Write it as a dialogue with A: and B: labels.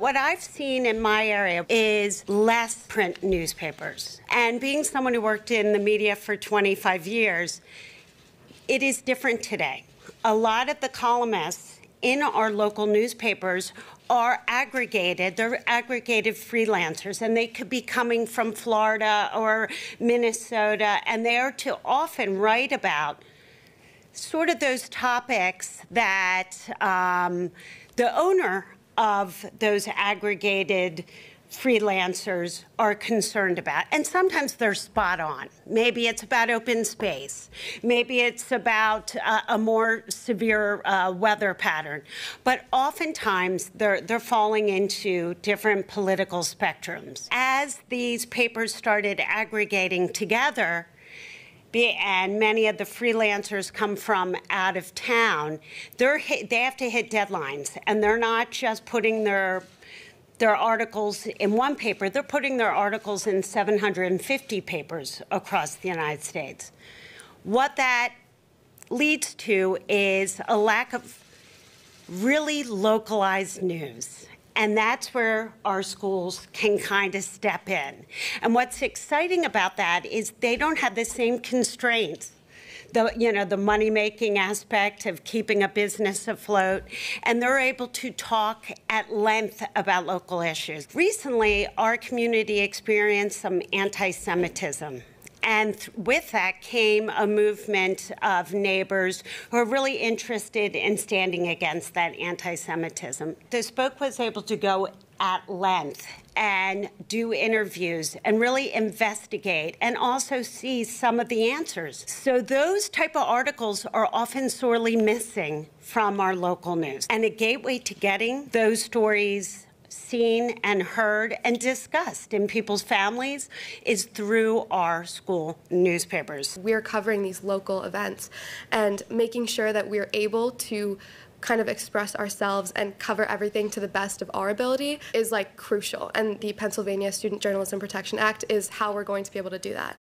A: What I've seen in my area is less print newspapers. And being someone who worked in the media for 25 years, it is different today. A lot of the columnists in our local newspapers are aggregated. They're aggregated freelancers, and they could be coming from Florida or Minnesota, and they are to often write about sort of those topics that the owner of those aggregated freelancers are concerned about. And sometimes they're spot on. Maybe it's about open space. Maybe it's about a more severe weather pattern. But oftentimes they're falling into different political spectrums. As these papers started aggregating together, and many of the freelancers come from out of town, they have to hit deadlines. And they're not just putting their articles in one paper, they're putting their articles in 750 papers across the United States. What that leads to is a lack of really localized news. And that's where our schools can kind of step in. And what's exciting about that is they don't have the same constraints. The money-making aspect of keeping a business afloat, and they're able to talk at length about local issues. Recently, our community experienced some anti-Semitism. And with that came a movement of neighbors who are really interested in standing against that anti-Semitism. This book was able to go at length and do interviews and really investigate and also see some of the answers. So those type of articles are often sorely missing from our local news. And a gateway to getting those stories seen and heard and discussed in people's families is through our school newspapers.
B: We're covering these local events and making sure that we're able to kind of express ourselves and cover everything to the best of our ability is like crucial. And the Pennsylvania Student Journalism Protection Act is how we're going to be able to do that.